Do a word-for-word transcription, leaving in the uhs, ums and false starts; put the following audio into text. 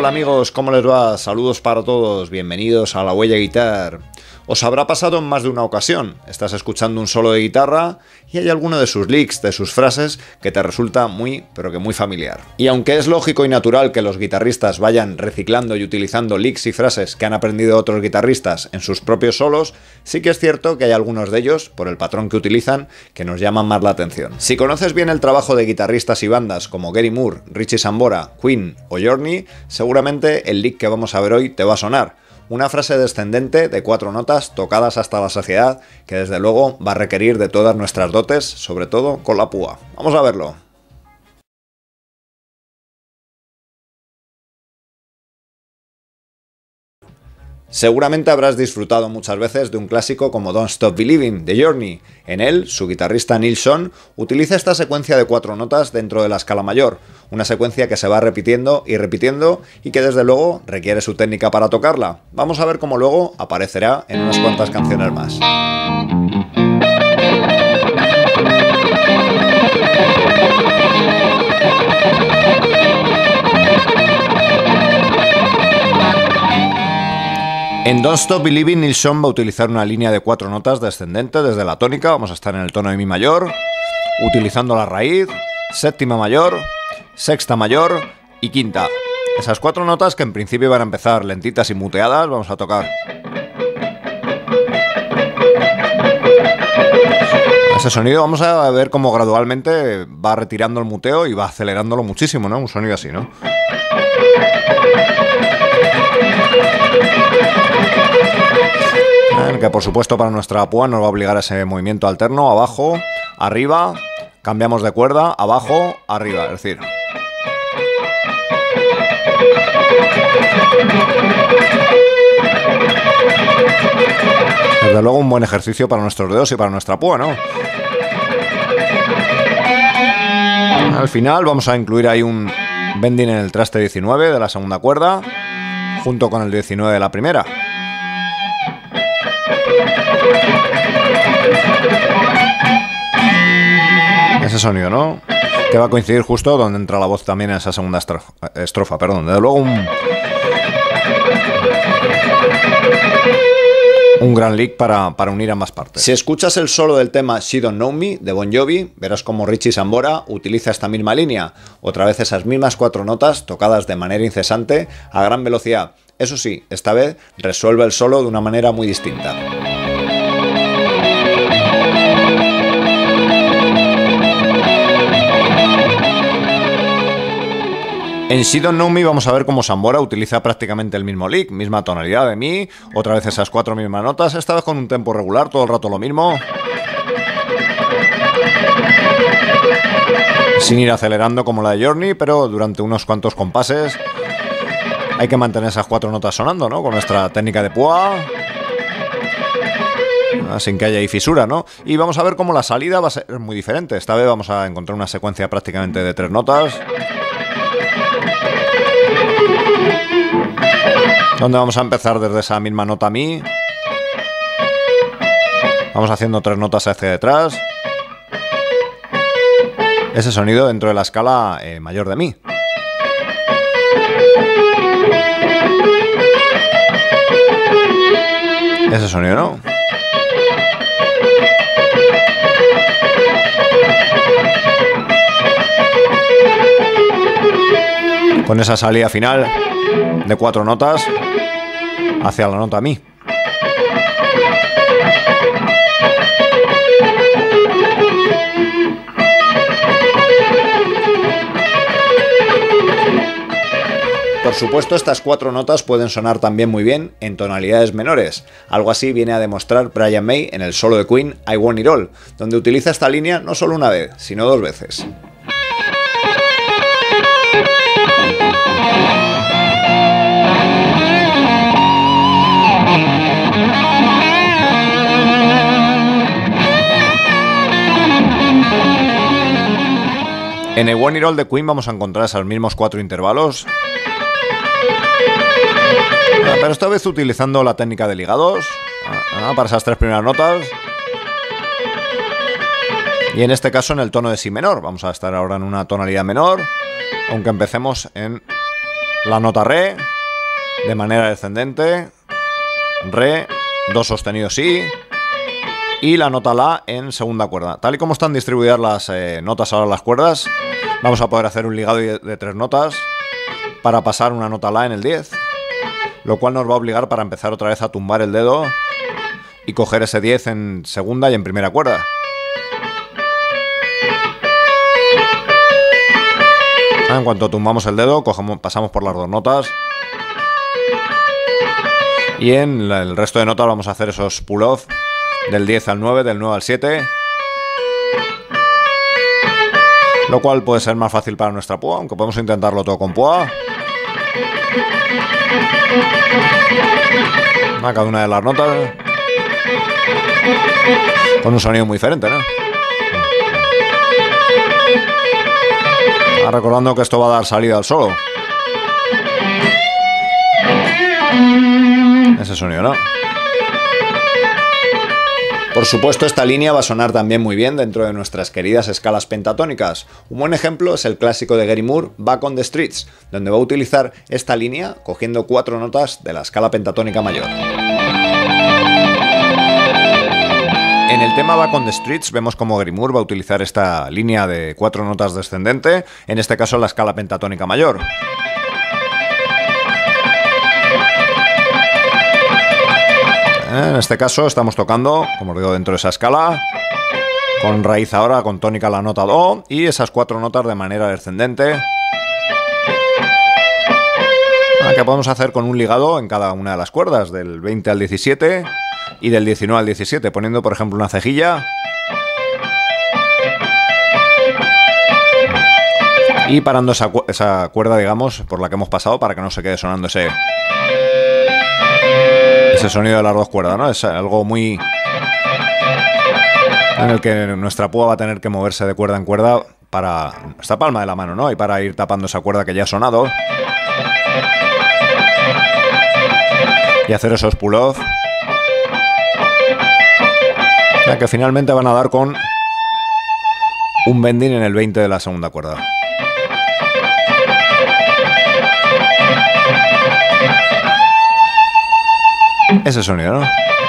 tal amigos? ¿Cómo les va? Saludos para todos, bienvenidos a La Huella Guitar. Os habrá pasado en más de una ocasión, estás escuchando un solo de guitarra y hay alguno de sus licks, de sus frases, que te resulta muy, pero que muy familiar. Y aunque es lógico y natural que los guitarristas vayan reciclando y utilizando licks y frases que han aprendido otros guitarristas en sus propios solos, sí que es cierto que hay algunos de ellos, por el patrón que utilizan, que nos llaman más la atención. Si conoces bien el trabajo de guitarristas y bandas como Gary Moore, Richie Sambora, Queen o Journey, seguramente el lick que vamos a ver hoy te va a sonar. Una frase descendente de cuatro notas tocadas hasta la saciedad que desde luego va a requerir de todas nuestras dotes, sobre todo con la púa. Vamos a verlo. Seguramente habrás disfrutado muchas veces de un clásico como Don't Stop Believing, de Journey. En él, su guitarrista Neil Schon utiliza esta secuencia de cuatro notas dentro de la escala mayor, una secuencia que se va repitiendo y repitiendo y que desde luego requiere su técnica para tocarla. Vamos a ver cómo luego aparecerá en unas cuantas canciones más. En Don't Stop Believing, Neil Schon va a utilizar una línea de cuatro notas descendente desde la tónica, vamos a estar en el tono de mi mayor, utilizando la raíz, séptima mayor, sexta mayor y quinta. Esas cuatro notas que en principio van a empezar lentitas y muteadas, vamos a tocar. Ese sonido vamos a ver cómo gradualmente va retirando el muteo y va acelerándolo muchísimo, ¿no? Un sonido así, ¿no? Que por supuesto para nuestra púa nos va a obligar a ese movimiento alterno, abajo, arriba, cambiamos de cuerda, abajo, arriba, es decir. Desde luego un buen ejercicio para nuestros dedos y para nuestra púa, ¿no? Al final vamos a incluir ahí un bending en el traste diecinueve de la segunda cuerda, junto con el diecinueve de la primera. Ese sonido, ¿no? Que va a coincidir justo donde entra la voz también en esa segunda estrofa, estrofa perdón. Desde luego un... Un gran lick para, para unir ambas partes. Si escuchas el solo del tema She Don't Know Me de Bon Jovi, verás como Richie Sambora utiliza esta misma línea, otra vez esas mismas cuatro notas tocadas de manera incesante a gran velocidad. Eso sí, esta vez resuelve el solo de una manera muy distinta. En She Don't Know Me vamos a ver cómo Sambora utiliza prácticamente el mismo lick, misma tonalidad de mi, otra vez esas cuatro mismas notas, esta vez con un tempo regular, todo el rato lo mismo. Sin ir acelerando como la de Journey, pero durante unos cuantos compases hay que mantener esas cuatro notas sonando, ¿no? Con nuestra técnica de púa, sin que haya ahí fisura, ¿no? Y vamos a ver cómo la salida va a ser muy diferente. Esta vez vamos a encontrar una secuencia prácticamente de tres notas, donde vamos a empezar desde esa misma nota mi. Vamos haciendo tres notas hacia detrás. Ese sonido dentro de la escala eh, mayor de mi. Ese sonido, ¿no? Con esa salida final de cuatro notas hacia la nota mi. Por supuesto, estas cuatro notas pueden sonar también muy bien en tonalidades menores. Algo así viene a demostrar Brian May en el solo de Queen I Want It All, donde utiliza esta línea no solo una vez, sino dos veces. En el One It All de Queen vamos a encontrar esos mismos cuatro intervalos, pero esta vez utilizando la técnica de ligados para esas tres primeras notas. Y en este caso en el tono de si menor. Vamos a estar ahora en una tonalidad menor, aunque empecemos en la nota re de manera descendente, re, do sostenido si, y la nota la en segunda cuerda. Tal y como están distribuidas las eh, notas ahora en las cuerdas, vamos a poder hacer un ligado de, de tres notas para pasar una nota la en el diez, lo cual nos va a obligar para empezar otra vez a tumbar el dedo y coger ese diez en segunda y en primera cuerda. En cuanto tumbamos el dedo, cogemos, pasamos por las dos notas. Y en el resto de notas vamos a hacer esos pull-off del diez al nueve, del nueve al siete. Lo cual puede ser más fácil para nuestra púa, aunque podemos intentarlo todo con púa. A cada una de las notas, con un sonido muy diferente, ¿no? Ah, recordando que esto va a dar salida al solo. Ese sonido, ¿no? Por supuesto, esta línea va a sonar también muy bien dentro de nuestras queridas escalas pentatónicas. Un buen ejemplo es el clásico de Gary Moore, Back on the Streets, donde va a utilizar esta línea cogiendo cuatro notas de la escala pentatónica mayor. En el tema Back on the Streets vemos como Gary Moore va a utilizar esta línea de cuatro notas descendente, en este caso la escala pentatónica mayor. En este caso estamos tocando, como os digo, dentro de esa escala, con raíz ahora, con tónica la nota do, y esas cuatro notas de manera descendente, que podemos hacer con un ligado en cada una de las cuerdas, del veinte al diecisiete y del diecinueve al diecisiete, poniendo por ejemplo una cejilla y parando esa, cu esa cuerda, digamos, por la que hemos pasado, para que no se quede sonando ese... ese sonido de las dos cuerdas, ¿no? Es algo muy... en el que nuestra púa va a tener que moverse de cuerda en cuerda para esta palma de la mano, ¿no? Y para ir tapando esa cuerda que ya ha sonado. Y hacer esos pull-off. Ya que finalmente van a dar con un bending en el veinte de la segunda cuerda. Ese sonido, ¿no?